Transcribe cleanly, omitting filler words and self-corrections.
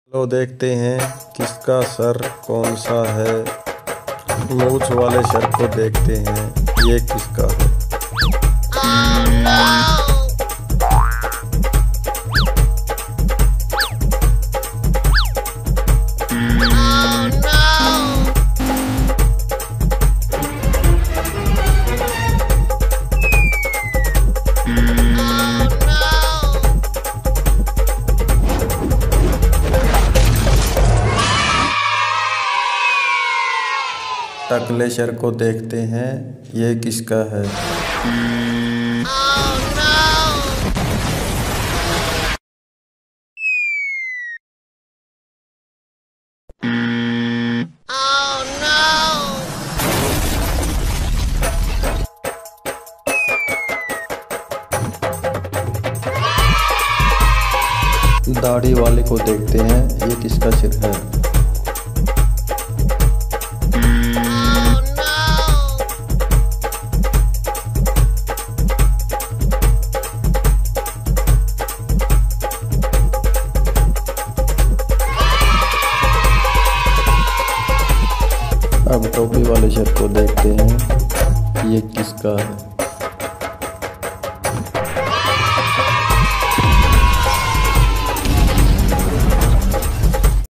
लो देखते हैं किसका सर कौन सा है। मूंछ वाले सर को देखते हैं ये किसका है। टकले सर को देखते हैं ये किसका है। दाढ़ी वाले को देखते हैं ये किसका सिर है। अब टोपी वाले सर को देखते हैं ये किसका है।